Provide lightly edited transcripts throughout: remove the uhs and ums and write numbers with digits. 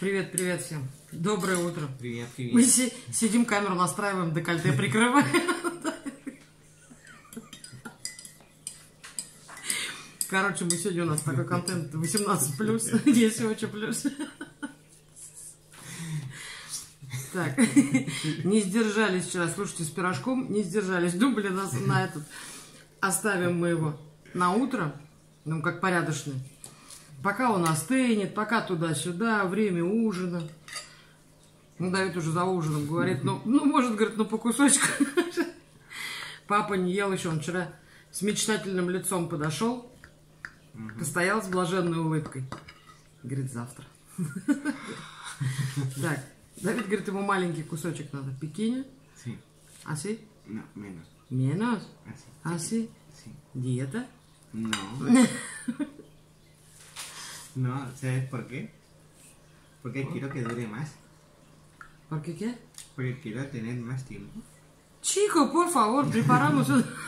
Привет, привет всем. Доброе утро. Привет, привет. Мы сидим, камеру настраиваем, декольте прикрываем. Короче, мы сегодня у нас такой контент 18+, если очень плюс. Так, не сдержались вчера, слушайте, с пирожком, не сдержались. Думали нас на этот, оставим мы его на утро, ну, как порядочный. Пока он остынет, пока туда-сюда, время ужина. Ну, Давид уже за ужином говорит, ну может, говорит, ну, по кусочку. Папа не ел еще, он вчера с мечтательным лицом подошел, постоял с блаженной улыбкой. Говорит, завтра. Так, Давид говорит, ему маленький кусочек надо. Пекине? Sí. ¿Así? No, menos. ¿Menos? Así. ¿Así? Sí. ¿Dieta? No. No, ¿sabes por qué? Porque quiero que dure más. ¿Por qué qué? Porque quiero tener más tiempo. Chico, por favor, preparamos.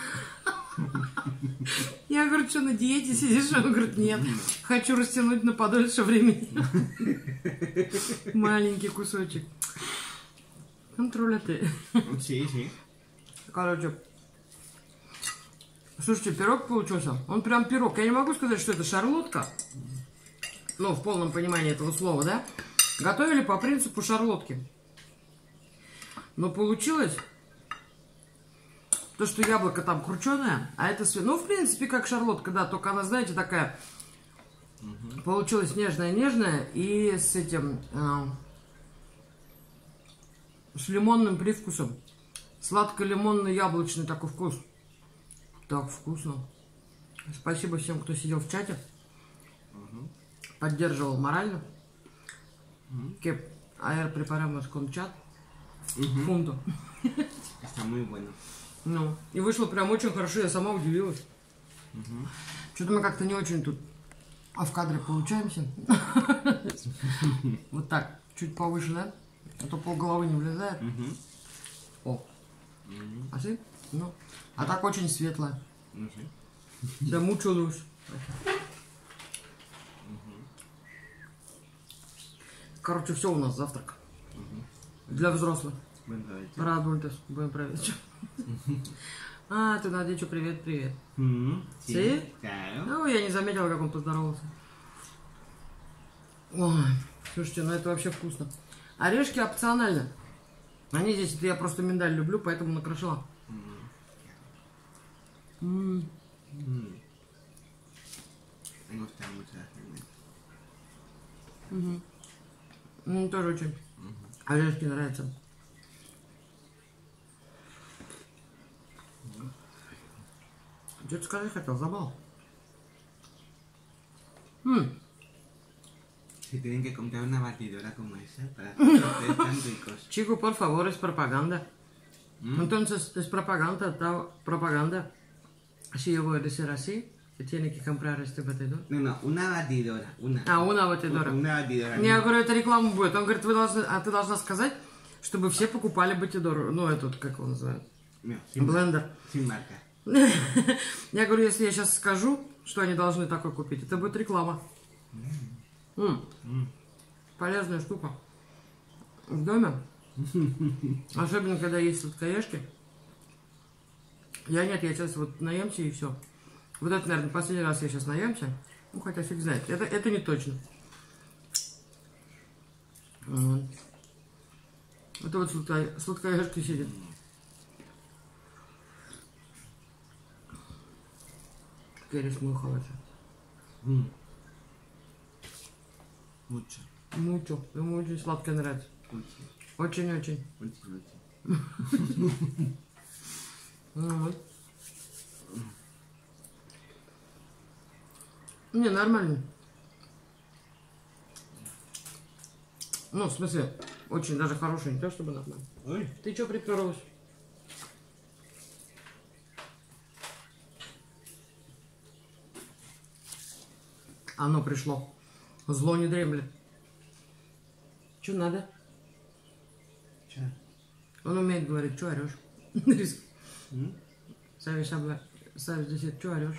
Я говорю, что на диете сидишь? Он говорит, нет, хочу растянуть на подольше времени. Маленький кусочек. Контроля ты. Sí, sí. Короче, слушайте, пирог получился. Он прям пирог. Я не могу сказать, что это шарлотка. Ну, в полном понимании этого слова, да? Готовили по принципу шарлотки. Но получилось то, что яблоко там крученое, а это свет. Ну, в принципе, как шарлотка, да, только она, знаете, такая получилась нежная-нежная и с этим, с лимонным привкусом. Сладко-лимонный яблочный такой вкус. Так вкусно. Спасибо всем, кто сидел в чате. Поддерживал морально. Que ayer preparamos con chat. Junto. Está muy bueno. Ну, и вышло прям очень хорошо, я сама удивилась. Что-то мы как-то не очень тут в кадре получаемся. Вот так, чуть повыше, да? А то полголовы не влезает. О. А ты? Ну. А так очень светлая. Да, mucho luz. Короче, все у нас завтрак. Для взрослых. Para adultos. Buen provecho. А, ты, Надечу, привет, привет. Sí, claro. Ну, я не заметила, как он поздоровался. Ой, слушайте, ну это вообще вкусно. Орешки опционально. Они здесь, это я просто миндаль люблю, поэтому накрошила. Me gusta mucho la cerveza. Мне тоже очень орешки нравятся. Что ты сказать хотел? Забыл. Si tienen que comprar una batidora como esa para hacer ustedes tan ricos. Chico, por favor, es propaganda. Entonces, es propaganda. Si yo voy a decir así, que tiene que comprar este batidor. No, una batidora. Una. А, una batidora. Una batidora. Я говорю, это реклама будет. Он говорит, ты должна сказать, чтобы все покупали батидор. Ну, этот, как его называют? No, Блендер. Sin marca. Я говорю, если я сейчас скажу, что они должны такой купить, это будет реклама. Полезная штука. В доме. Особенно, когда есть сладкоежки. Я сейчас вот наемся и все. Вот это, наверное, последний раз я сейчас наемся. Ну, хотя фиг знает. Это не точно. Это вот сладкоежки сидит. Quieres muy joven. Mucho. Mucho. Ему очень сладкое нравится. Очень-очень. Не, нормально. Ну, в смысле, очень даже хороший, не то чтобы нормально. Ой. Ты что приперлась? Оно пришло. Зло не дремлет. Что надо? Че? Он умеет говорить, что орешь? Sabes hablar, sabes decir, что орешь?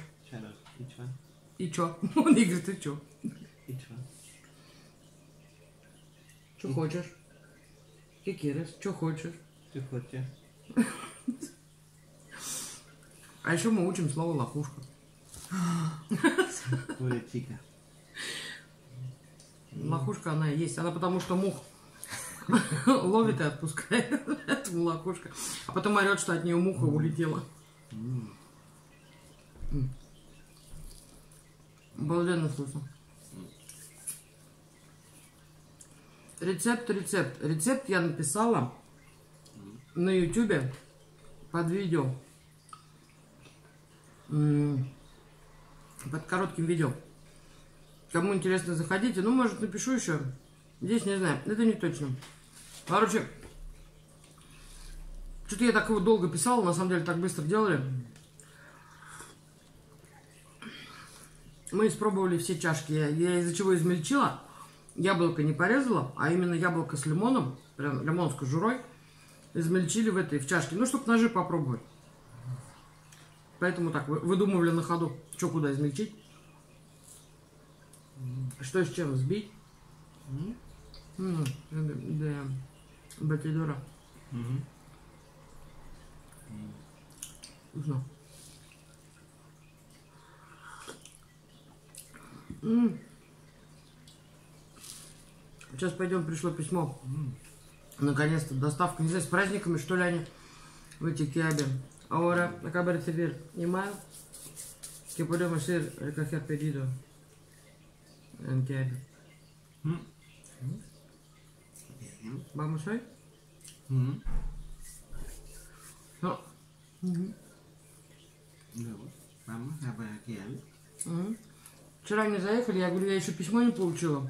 И чё? Он и говорит, ты чё? И чё? Что хочешь? ¿Qué quieres? Что хочешь? ¿Qué хочешь? А еще мы учим слово лохушка. Pobre chica. Лохушка она и есть. Она потому что мух ловит и отпускает. Это лохушка. А потом орет, что от нее муха улетела. Обалденно вкусно. Рецепт. Рецепт я написала на ютубе под видео. Под коротким видео. Кому интересно, заходите. Ну, может, напишу еще. Здесь не знаю. Это не точно. Короче, что-то я так его долго писала. На самом деле, так быстро делали. Мы испробовали все чашки. Я из-за чего измельчила. Яблоко не порезала, а именно яблоко с лимоном, прям лимон с кожурой, измельчили в чашке. Ну, чтобы ножи попробовать. Поэтому так выдумывали на ходу, что куда измельчить. Что с чем взбить. Да, батидора. Вкусно. Сейчас пойдем, пришло письмо. Наконец-то доставка. Не знаю, с праздниками, что ли, они в эти Киабе. Ahora acaba de recibir email que podemos ir a recoger pedido en Kiabe. ¿Vamos hoy? No. Vamos a por aquí, ¿eh? Вчера не заехали, я говорю, я еще письмо не получила.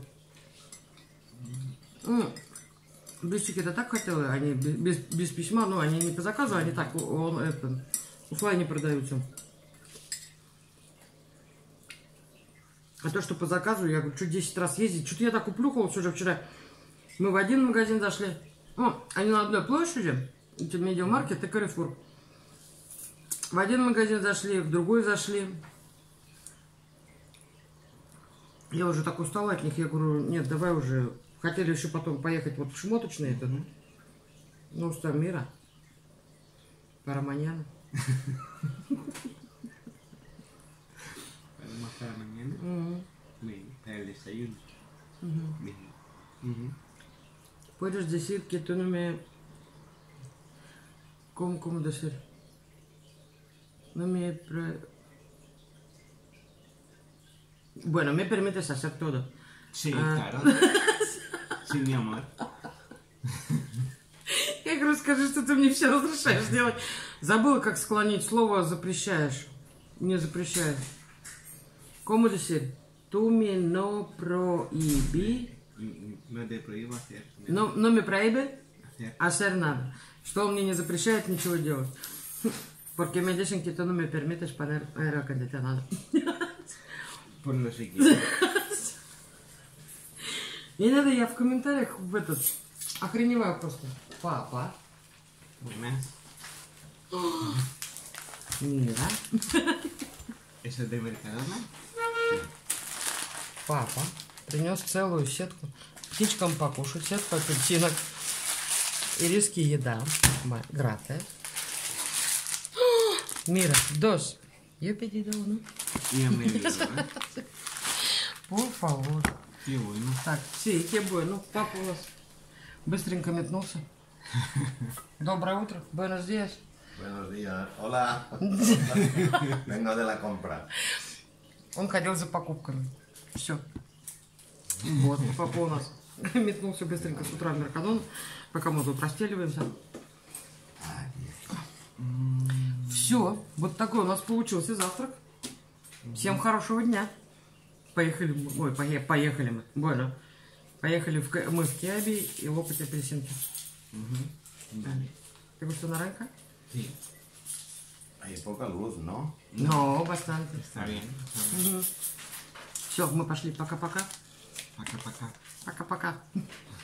Бюстики это так хотела, они без письма, но они не по заказу, они так, оффлайне продаются. А то, что по заказу, я говорю, что 10 раз ездить, что-то я так уплюхалась уже вчера. Мы в один магазин зашли, они на одной площади, это Медиамаркет и Каррефур. В один магазин зашли, в другой зашли. Я уже так устала от них, я говорю, нет, давай уже. Хотели еще потом поехать вот в шмоточный этот. Ну, что, мира. Para mañana. Para mañana. Para el desayuno. Puedes decir que tú no me... ¿Cómo decir? No me... Bueno, me permites hacer todo. Sí, claro. Sí, mi amor. Я говорю, скажи, что ты мне все разрешаешь делать. Забыла, как склонить слово запрещаешь. Не запрещаешь. ¿Cómo decir? Tú me no prohibí. No te prohíbo hacer. No me prohíbe hacer nada. Что он мне не запрещает ничего делать. Porque me dicen que tú no me permites poner aire acondicionado. Ponlo si quieres. Не надо, я в комментариях в этот охреневаю просто. Папа. Buenas. Мира. ¿Eso es de Mercadona? Папа принес целую сетку. Птичкам покушать, сетку апельсинок. Ириски еда. Грате. Mira, dos. Yo he pedido uno. Y a medio, ¿verdad? Por favor. Qué bueno. Так, все, qué bueno. Папа у нас быстренько метнулся. Доброе утро. Buenos días. Buenos días. Hola. Vengo de la compra. Он ходил за покупками. Все. Вот, папа у нас метнулся быстренько с утра в Меркадон, пока мы тут расстеливаемся. Все, вот такой у нас получился завтрак. Всем хорошего дня. Поехали мы. Bueno. Поехали мы в Киабе и лопать апельсинки. ¿Te gustó naranja? Sí. Hay poca luz, ¿no? No, bastante. Está bien. Все, мы пошли. Пока-пока. Пока-пока. Пока-пока.